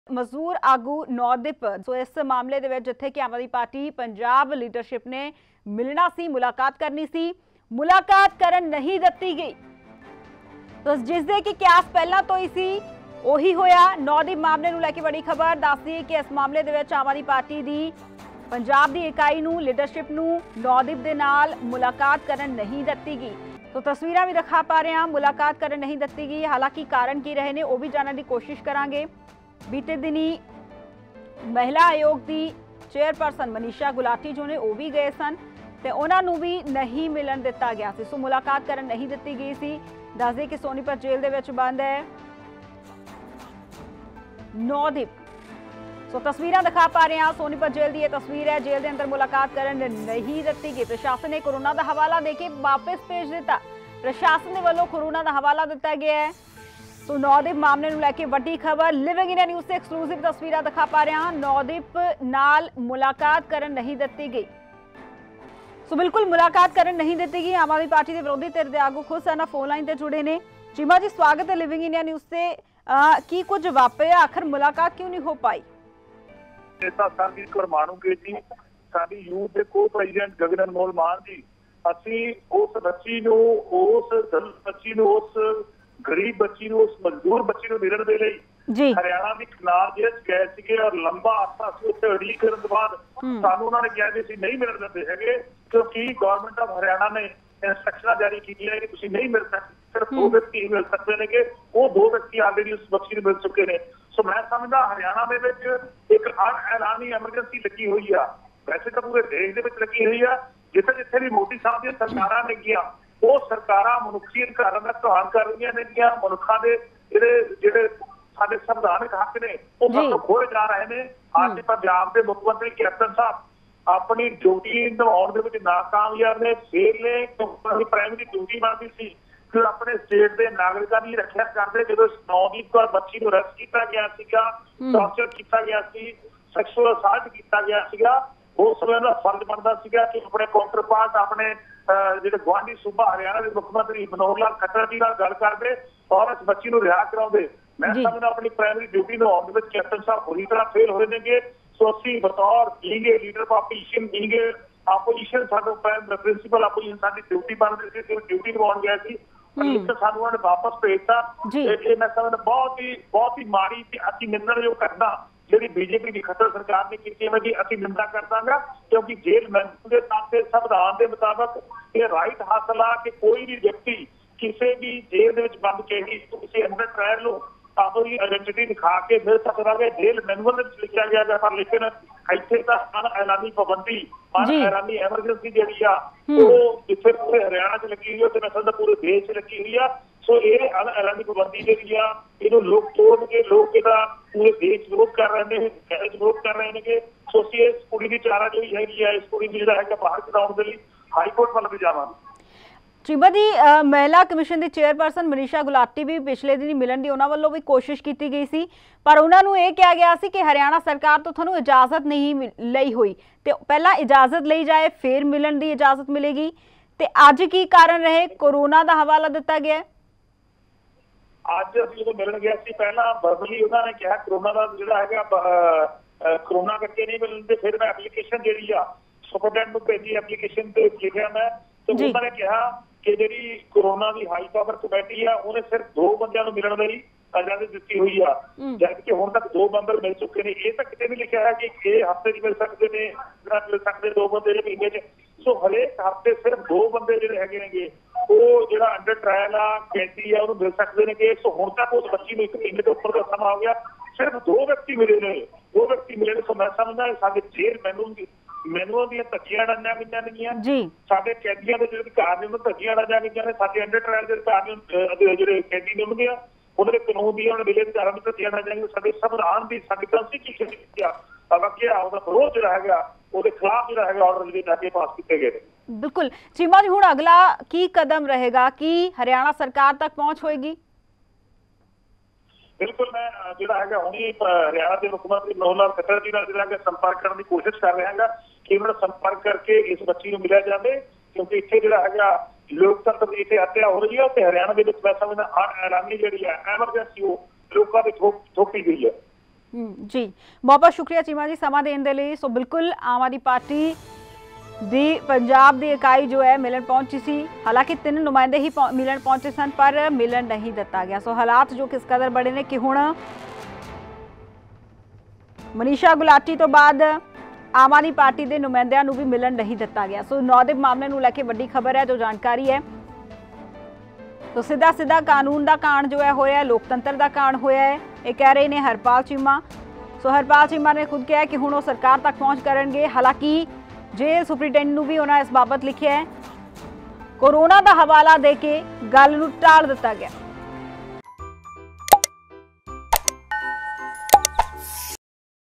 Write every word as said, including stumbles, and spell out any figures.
ਮਜ਼ਦੂਰ ਆਗੂ ਨੌਦੀਪ ਸੋ ਇਸ ਮਾਮਲੇ ਦੇ ਵਿੱਚ ਜਿੱਥੇ ਕਿ ਆਮ ਆਦਮੀ ਪਾਰਟੀ ਪੰਜਾਬ ਲੀਡਰਸ਼ਿਪ ਨੇ ਮਿਲਣਾ ਸੀ, ਮੁਲਾਕਾਤ ਕਰਨੀ ਸੀ, ਮੁਲਾਕਾਤ ਕਰਨ नहीं ਦਿੱਤੀ ਗਈ। तो जिसदे कि क्यास पहला तो ही सी ਉਹੀ ਹੋਇਆ। ਨੌਦੀਪ ਮਾਮਲੇ ਨੂੰ ਲੈ ਕੇ ਬੜੀ ਖਬਰ ਦੱਸਦੀ ਹੈ ਕਿ ਇਸ ਮਾਮਲੇ ਦੇ ਵਿੱਚ ਆਮ ਆਦਮੀ ਪਾਰਟੀ ਦੀ ਪੰਜਾਬ ਦੀ ਇਕਾਈ ਨੂੰ ਲੀਡਰਸ਼ਿਪ ਨੂੰ ਨੌਦੀਪ ਦੇ ਨਾਲ ਮੁਲਾਕਾਤ ਕਰਨ नहीं ਦਿੱਤੀ ਗਈ। तो तस्वीरें भी दिखा पा रहे हैं, मुलाकात करने नहीं ਦਿੱਤੀ गई। हालांकि कारण की रहे ने वो भी जानने की कोशिश करांगे। बीते दिन ही महिला आयोग की चेयरपर्सन मनीषा गुलाटी जो ने वो भी गए सन ਤੇ ਉਹਨਾਂ ਨੂੰ ਵੀ नहीं मिलन ਦਿੱਤਾ ਗਿਆ ਸੀ। सो मुलाकात करन नहीं ਦਿੱਤੀ ਗਈ ਸੀ। ਦੱਸ ਦੇ ਕਿ ਸੋਨੀਪਤ ਜੇਲ੍ਹ ਦੇ ਵਿੱਚ ਬੰਦ ਹੈ नौदीप। सो तस्वीरें दिखा पा रहे हैं, सोनीपत जेल की यह तस्वीर है। जेल के अंदर मुलाकात करन नहीं ਦਿੱਤੀ गई। प्रशासन ने कोरोना का हवाला देके वापस भेज दिता। प्रशासन के वालों कोरोना का हवाला दिता गया है। तो नौदीप मामले को लैके वड्डी खबर लिविंग इंडिया न्यूज़ से एक्सक्लूसिव तस्वीरें दिखा पा रहे हैं। नौदीप नाल मुलाकात करन नहीं ਦਿੱਤੀ गई। सो बिल्कुल मुलाकात करन नहीं ਦਿੱਤੀ गई। आम आदमी पार्टी के विरोधी धिर दे आगू खुद साडे फोन लाइन से जुड़े ने। चीमा जी स्वागत है लिविंग इंडिया न्यूज़ से। आ, की कुछ वापरिया, आखिर मुलाकात क्यों नहीं हो पाई? जी साडी यूथ के को प्रेजिडेंट गगन अनमोल मान जी असी उस बच्ची नूं उस दलित बच्ची नूं उस गरीब बच्ची नूं उस मजदूर बच्ची नूं मिलण दे लई जी हरियाणा की कनाल जेल गए सीगे और लंबा अरसा असीं उत्थे उड़ीक करन तों बाद सानूं उन्हां ने कहा कि असीं नहीं मिलण दिंदे हैगे क्योंकि गवर्नमेंट ऑफ हरियाणा ने इंस्ट्रक्शन जारी की है कि तुसीं नहीं मिल सकते। सिर्फ दो व्यक्ति ही मिल सकते हैं कि वो दो व्यक्ति ऑलरेडी उस बच्ची को मिल चुके हैं। सो मैं समझदा हरियाणा में एक अनएलानी एमरजेंसी लगी हुई है। वैसे तो पूरे देश के लगी हुई है। जिथे जिथे भी मोदी साहब दी सरकारां ने गिया वो सरकारां मनुखी अधिकारां दा ध्यान कर रही ने गिया। मनुखा दे जिहड़े जिहड़े साडे संविधानिक हक ने वो सब खोए जा रहे हैं। आज पंजाब के मुख मंत्री कैप्टन साहब अपनी ड्यूटी निभाने के नाकामयाब ने फेल ने। प्राइमरी ड्यूटी बनती सी कि अपने स्टेट के नागरिकों की रक्षा करते जो नौदीप कौर बच्ची को अरेस्ट किया गया सीगा, टॉर्चर किया गया सी, सैक्सुअल असल्ट किया गया सीगा। उस समय का फर्ज बनता सीगा कि अपने काउंटर पार्ट अपने जो गुआढ़ी सूबा हरियाणा के मुख्यमंत्री मनोहर लाल खट्टर जी नाल गल करते और इस बच्ची को रिहा कराते। मैं समझदा अपनी प्राइमरी ड्यूटी निभाने में कैप्टन साहब पूरी तरह फेल होए नेगे। सो असीं बतौर being leader of opposition being opposition साडा प्रिंसीपल ऑपोजिशन साडी ड्यूटी बनदी सी, ड्यूटी निभाउण गए सी सानू उन्होंने वापस भेजता। मैं समझदा बहुत ही बहुत ही माड़ी ते अति निंदणयोग घटना जी बीजेपी की खट्टर सरकार ने की है अति निंदा करदा क्योंकि जेल मैनुअल के नाते संविधान के मुताबिक ये राइट हासिल आ कि कोई भी व्यक्ति किसी भी जेल बंद के ही किसी अंडर ट्रायल लो अपनी आइडेंटिटी दिखा के मिल सकता है। जेल मैनुअल में लिखा गया है पर लेकिन इतने तो अनएलानी पाबंदी अनएलानी एमरजेंसी जी आ जिथे पूरे हरियाणा च लगी हुई है मैं समझदा पूरे देश च लगी हुई है। सो ये अनएलानी पाबंदी जी आ इन्हों लोग तोड़ के लोग पूरे देश विरोध कर रहे हैं, विरोध कर रहे हैं। सो असीं इस कुड़ी की चारा जी है इस कुड़ी को जो है बाहर कटाने के लिए हाईकोर्ट वाल भी जावांगे। चीमा जी महिला कमिशन की चेयरपर्सन मनीषा गुलाटी भी पिछले दिन मिलन की उन्होंने वालों भी कोशिश की गई सी पर उन्होंने ये कहा गया सी कि हरियाणा सरकार तो थानू इजाजत नहीं लई हुई तो पहला इजाजत ली जाए फिर मिलन की इजाजत मिलेगी। तो अज की कारण रहे कोरोना का हवाला दिता गया? अज असीं जो मिलन गया सी पहला वर्बली उन्होंने कहा कोरोना का जिहड़ा हैगा कोरोना करके नहीं मिलते। फिर मैं एप्लीकेशन जी आ सुपरडेंट को भेजी, एप्लीकेशन पे लिखा मैं तो उन्होंने कहा कि जी कोरोना की हाई पावर कमेटी है उन्हें सिर्फ दो बंदियां नूं मिलण दी इजाजत दी हुई है जबकि हुण तक दो मैंबर मिल चुके हैं। ये तो कितने भी लिखा है कि ये हफ्ते च मिल सकते हैं, मिल सकते दो बंदे महीने च। सो हरेक हफ्ते सिर्फ दो बंदे जिहड़े हैगे नेगे वो जिहड़ा अंडर ट्रायल आ कैदी है उन्हें मिल सकते हैं। सो हुण तक उस बच्ची को एक महीने के उपर का समा हो गया सिर्फ दो व्यक्ति मिले ने, दो व्यक्ति मिले। सो मैं समझदा साडे जेल मैनुअल मैनुअल दी धज्जियां डाइयां गईयां नेगीआं जी साडे कैदियां दे जिहड़े अधिकार ने उन्हां धज्जियां डाइयां गईयां ने। साडे अंडर ट्रायल दे अधिकार ने जिहड़े कैदी ने उन्हां उन्होंने कानून दी उन्होंने मिले अधिकारां दी धज्जियां डाइयां गईयां। साडे संविधान दी साडी कॉन्स्टिट्यूशन दी अगे उसदा विरोध जिहड़ा हैगा ਉਹਦੇ खिलाफ जिहड़ा हैगा ऑर्डर ਜਿਹੜੇ ਅੱਗੇ ਪਾਸ ਕੀਤੇ ਗਏ। बिल्कुल चीमा जी, हुण अगला की कदम रहेगा कि हरियाणा सरकार तक पहुंच होएगी? बिल्कुल मैं जिहड़ा हैगा हुणे हरियाणा के मुख्यमंत्री मनोहर लाल खट्टर जी नाल जिहड़ा संपर्क करने की कोशिश कर रहा है कि उन्होंने संपर्क करके इस बच्ची को मिलिया जाए क्योंकि इत्थे जिहड़ा हैगा लोकतंत्र की इत्थे हत्या हो रही है तो हरियाणा के मैं समझदा अनएलानी जिहड़ी है एमरजेंसी वो लोगों की थोप थोपी गई है। जी बहुत बहुत शुक्रिया चीमा जी समा देने के लिए। सो बिल्कुल आम आदमी पार्टी ਦੀ ਪੰਜਾਬ ਦੀ ਇਕਾਈ ਜੋ ਹੈ ਮਿਲਣ ਪਹੁੰਚੀ ਸੀ, ਹਾਲਾਂਕਿ ਤਿੰਨ ਨੁਮਾਇੰਦੇ ਹੀ ਮਿਲਣ ਪਹੁੰਚੇ ਸਨ ਪਰ ਮਿਲਣ ਨਹੀਂ ਦਿੱਤਾ ਗਿਆ। ਸੋ ਹਾਲਾਤ ਜੋ ਕਿਸ ਕਦਰ ਬੜੇ ਨੇ ਕਿ ਹੁਣ ਮਨੀਸ਼ਾ ਗੁਲਾਟੀ ਤੋਂ ਬਾਅਦ ਆਮ ਆਦਮੀ ਪਾਰਟੀ ਦੇ ਨੁਮਾਇੰਦਿਆਂ ਨੂੰ ਵੀ ਮਿਲਣ ਨਹੀਂ ਦਿੱਤਾ ਗਿਆ। ਸੋ ਨੌਦਿਪ ਮਾਮਲੇ ਨੂੰ ਲੈ ਕੇ ਵੱਡੀ ਖਬਰ ਹੈ ਜੋ ਜਾਣਕਾਰੀ ਹੈ। तो सीधा सीधा कानून का कांड जो है होया, लोकतंत्र का कांड होया है, ये कह रहे ने हरपाल चीमा। सो हरपाल चीमा ने खुद कहा कि हुण वो सरकार तक पहुँच करेंगे। हालांकि जेल सुपरिटेंडेंट नूं भी उन्होंने इस बाबत लिखा है, कोरोना का हवाला दे के गल नूं टाल दिता गया।